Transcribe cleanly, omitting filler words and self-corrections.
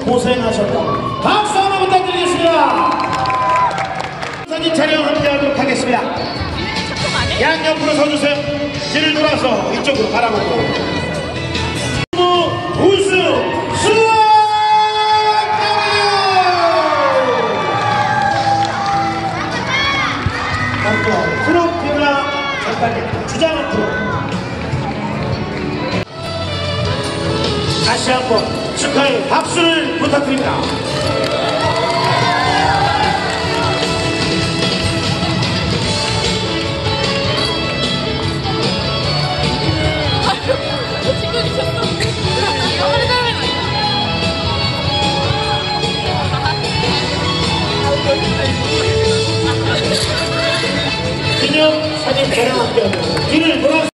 고생하셨다. 박수 한번 부탁드리겠습니다. 사진 촬영 함께하도록 하겠습니다. 양옆으로 서주세요. 뒤를 돌아서 이쪽으로 바라보고 우승 수학자예요. 트로피나 전달된 주장 프로 다시 한번 축하의 박수를 부탁드립니다. 기념 사진 촬영 함께하고 뒤를 돌아